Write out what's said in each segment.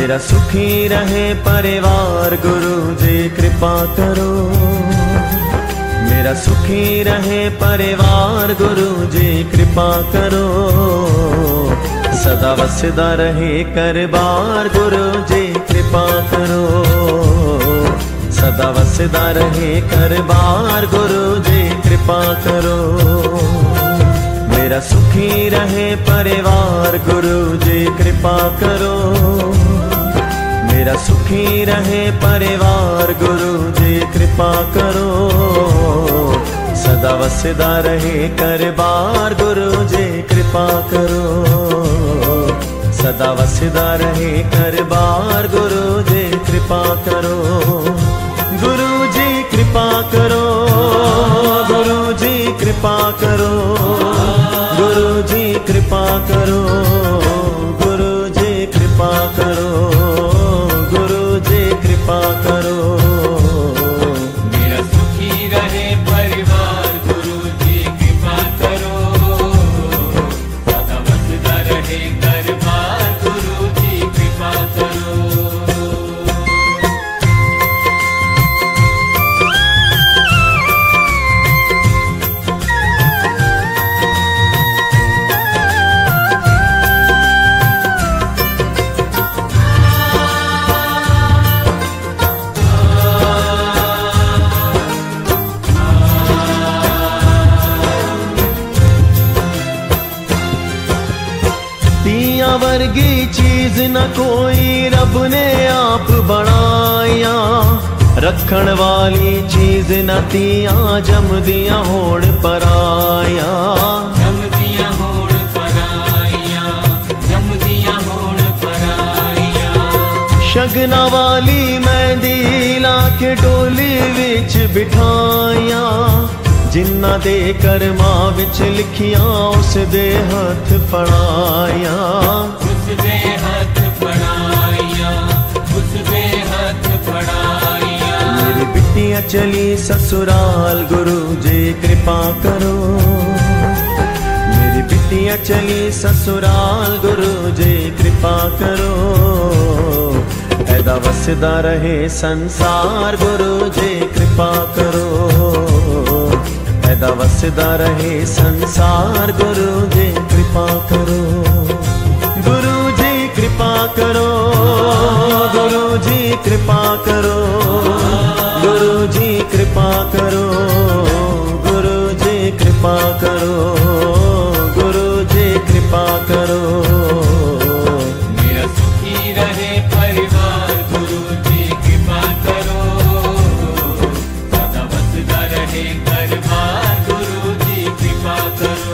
मेरा सुखी रहे परिवार गुरु जी कृपा करो। मेरा सुखी रहे परिवार गुरु जी कृपा करो। सदा वसदा रहे करबार गुरु जी कृपा करो। सदा वसदा रहे करबार गुरु जी कृपा करो। मेरा सुखी रहे परिवार गुरु जी कृपा करो। मेरा सुखी रहे परिवार गुरु जी कृपा करो। सदा वसदा रहे करबार गुरु जी कृपा करो। सदा वसदा रहे करबार गुरु जी कृपा करो। गुरु जी कृपा करो। गुरु जी कृपा करो। गुरु जी कृपा करो। गुरु जी कृपा करो। गुरु जी कृपा करो। मेरा सुखी रहे परिवार गुरु जी कृपा करो। सदा वसदा रहे दरबार गुरु जी कृपा करो। वर्गी चीज न कोई रब ने आप बनाया। रखण वाली चीज न तिया जमदिया होड़ पराया। जमदिया होड़ पराया। जमदिया होड़ पराया। शगना वाली मेहंदी ला के डोली विच बिठाया। जिन्ना दे कर्मा विच लिखिया उस दे हथ फड़ाया। उस दे हथ फड़ाया। उस दे हथ फड़ाया। मेरी बिटिया चली ससुराल गुरु जी कृपा करो। मेरी बिटिया चली ससुराल गुरु जी कृपा करो। ऐदा वसदा रहे संसार गुरु जी कृपा करो। ऐदा वसदा रहे संसार गुरु जी कृपा करो। गुरु जी कृपा करो। गुरु जी कृपा करो। गुरु जी कृपा करो। गुरु जी कृपा करो। गुरु जी कृपा करो। मेरा सुखी रहे परिवार गुरु जी कृपा करो। सदा वसदा रहे दरबार गुरु जी कृपा करो।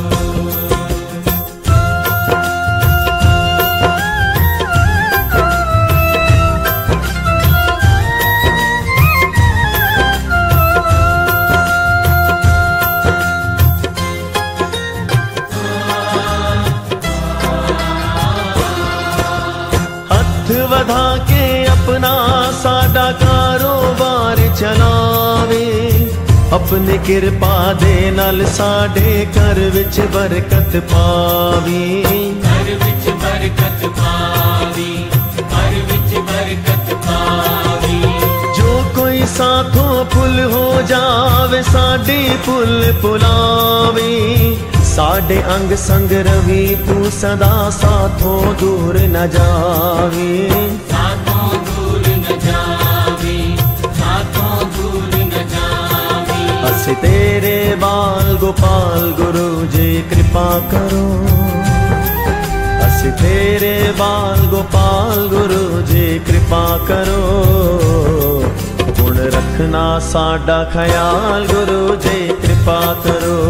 वधा के अपना साडा कारोबार चलावे। अपने कृपा दे नाल साडे घर विच बरकत पावी। घर विच बरकत पावी। घर विच बरकत पावी। जो कोई साथों पुल हो जावे साडी पुल पुलावे। साडे अंग संग रवि तू सदा साथों दूर न जावे। साथों दूर न जावे। साथों दूर न जावे। अस तेरे बाल गोपाल गुरु जी कृपा करो। अस तेरे बाल गोपाल गुरु जी कृपा करो। गुण रखना साडा ख्याल गुरु जी कृपा करो।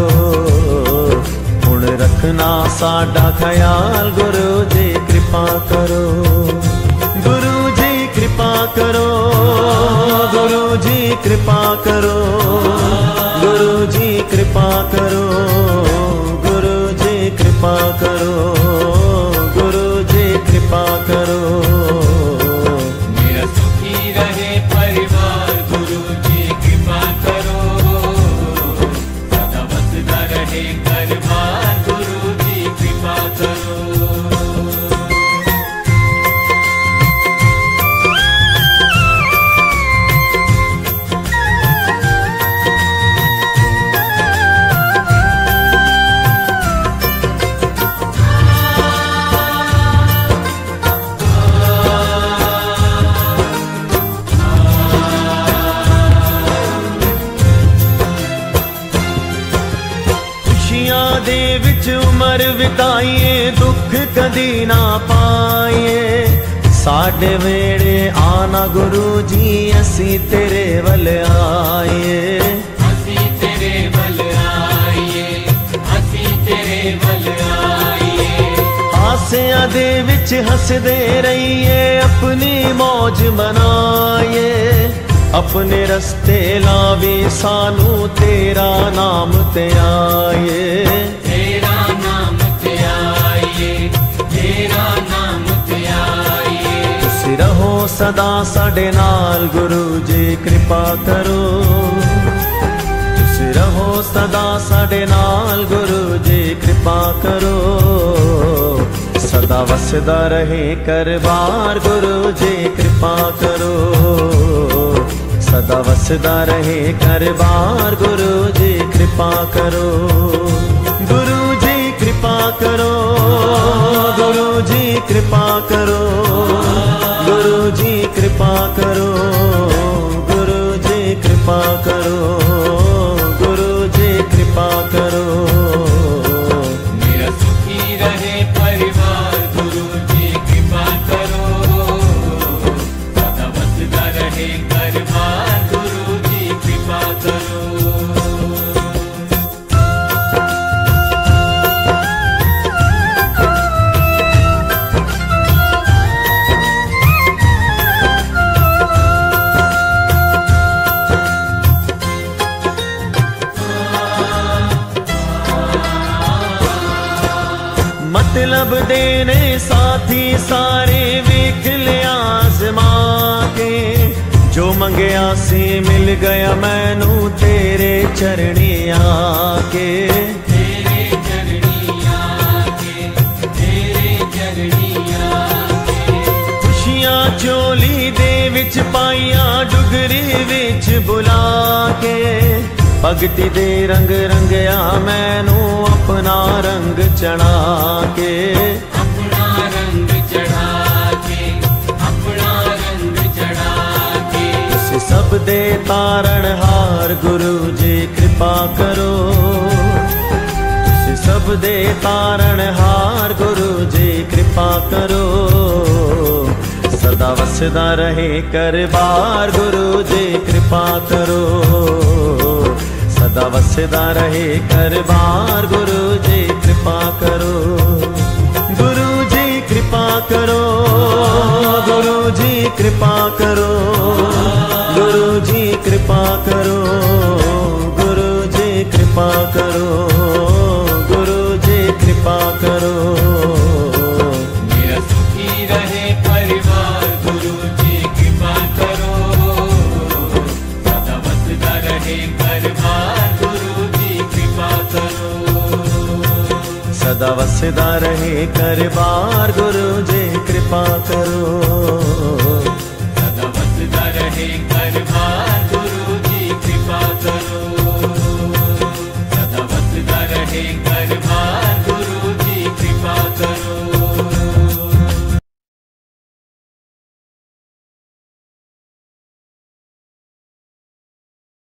रखना साडा ख्याल गुरु जी कृपा करो। गुरु जी कृपा करो। गुरु जी कृपा करो। गुरु जी कृपा करो। गुरु जी कृपा करो। गुरु जी कृपा करो। मेरा सुखी रहे परिवार गुरु जी कृपा करो। सदा वसदा रहे दरबार गुरु जी कृपा करो। उम्र बिताइए दुख कदी ना पाइए साडे वेड़े आना गुरु जी असी तेरे वल आइए असी तेरे वल आइए असी तेरे वल आइए हासियां दे विच हसदे रहिए अपनी मौज मनाइए अपने रस्ते लावे सानू तेरा नाम ते आइए तेरा नाम ते आइए तेरा नाम ते आइए तुसी रहो सदा साडे नाल गुरु जी कृपा करो तुसी रहो सदा साडे नाल गुरु जी कृपा करो सदा वसदा रहे करबार गुरु जी कृपा करो सदा वसदा रहे करबार गुरु जी कृपा करो गुरु जी कृपा करो गुरु जी कृपा करो गुरु जी कृपा करो गुरु जी कृपा करो गुरु जी कृपा करो मेरा सुखी रहे परिवार गुरु जी कृपा करो सदा वसदा रहे परिवार गुरु जी कृपा करो मतलब देने साथी सारे वेख लिया आज़मा के जो मंगया सी मिल गया मैनू तेरे चरणी आके तेरे चरणी आके तेरे चरणी आके खुशियां चोली दे विच पाइया डुगरी विच बुला के भगती दे रंग रंगया मैनू अपना रंग चढ़ा के अपना रंग चढ़ा के अपना रंग चढ़ा के तुसी सब दे तारण हार गुरु जी कृपा करो तुसी सब दे तारण हार गुरु जी कृपा करो सदा वसदा रहे करबार गुरु जी कृपा करो सदा वसदा रहे करबार गुरु जी कृपा करो गुरु जी कृपा करो गुरु जी कृपा करो गुरु जी कृपा करो गुरु जी कृपा करो गुरु जी कृपा करो मेरा सुखी रहे परिवार गुरु जी कृपा करो सदा वसदा रहे परिवार गुरु जी कृपा करो सदा वसदा रहे करबार गुरु जी कृपा करो सदा वसदा रहे परिवार गुरु जी कृपा करो सदा वसदा रहे